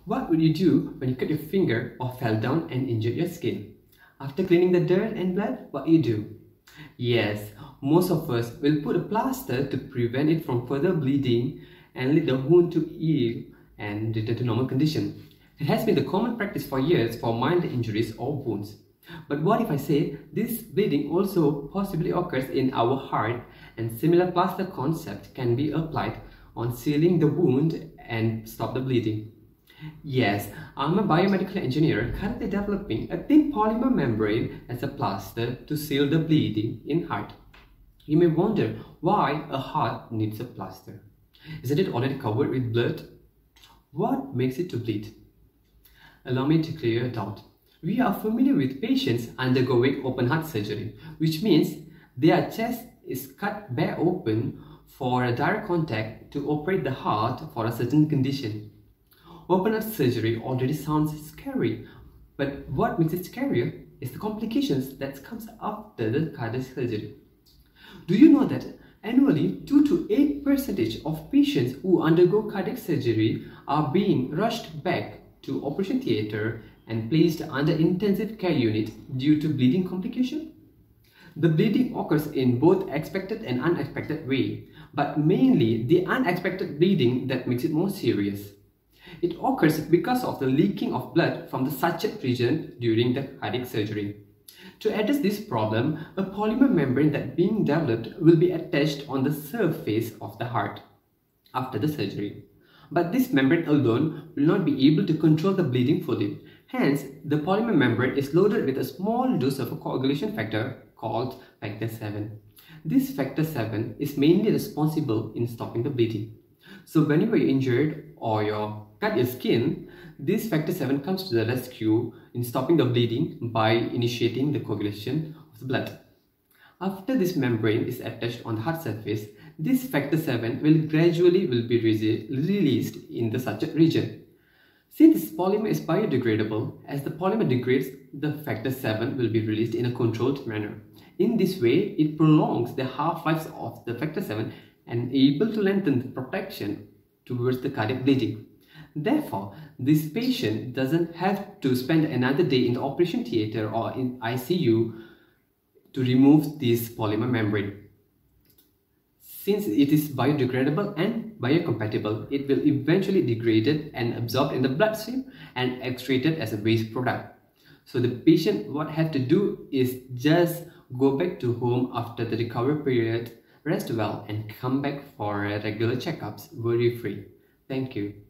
What would you do when you cut your finger or fell down and injured your skin? After cleaning the dirt and blood, what you do? Yes, most of us will put a plaster to prevent it from further bleeding and lead the wound to heal and return to normal condition. It has been the common practice for years for minor injuries or wounds. But what if I say this bleeding also possibly occurs in our heart, and similar plaster concept can be applied on sealing the wound and stop the bleeding? Yes, I'm a biomedical engineer currently developing a thin polymer membrane as a plaster to seal the bleeding in heart. You may wonder why a heart needs a plaster. Isn't it already covered with blood? What makes it to bleed? Allow me to clear your doubt. We are familiar with patients undergoing open heart surgery, which means their chest is cut bare open for a direct contact to operate the heart for a certain condition. Open heart surgery already sounds scary, but what makes it scarier is the complications that comes after the cardiac surgery. Do you know that annually 2 to 8% of patients who undergo cardiac surgery are being rushed back to operation theatre and placed under intensive care unit due to bleeding complication? The bleeding occurs in both expected and unexpected way, but mainly the unexpected bleeding that makes it more serious. It occurs because of the leaking of blood from the sachet region during the cardiac surgery. To address this problem, a polymer membrane that being developed will be attached on the surface of the heart after the surgery. But this membrane alone will not be able to control the bleeding fully. Hence, the polymer membrane is loaded with a small dose of a coagulation factor called factor 7. This factor 7 is mainly responsible in stopping the bleeding. So whenever you're injured or you cut your skin, this factor 7 comes to the rescue in stopping the bleeding by initiating the coagulation of the blood. After this membrane is attached on the heart surface, this factor 7 will gradually be released in the sachet region. Since this polymer is biodegradable, as the polymer degrades, the factor 7 will be released in a controlled manner. In this way, it prolongs the half-life of the factor 7 and able to lengthen the protection towards the cardiac bleeding. Therefore, this patient doesn't have to spend another day in the operation theatre or in ICU to remove this polymer membrane. Since it is biodegradable and biocompatible, it will eventually degrade and absorbed in the bloodstream and excreted as a waste product. So the patient what have to do is just go back to home after the recovery period, rest well and come back for regular checkups worry-free. Thank you.